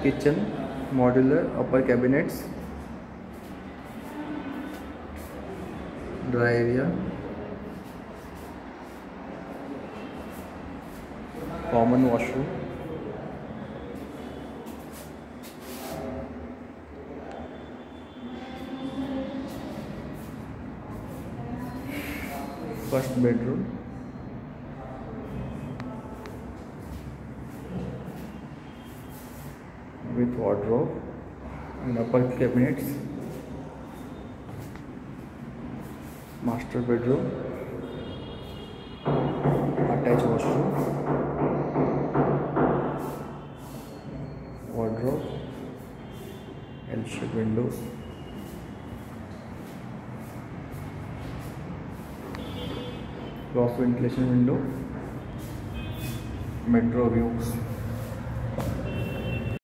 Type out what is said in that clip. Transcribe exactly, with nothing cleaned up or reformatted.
kitchen, modular upper cabinets, dry area, common washroom, first bedroom, with wardrobe and upper cabinets, master bedroom, attached washroom, wardrobe, L-shaped windows, cross ventilation window, metro views.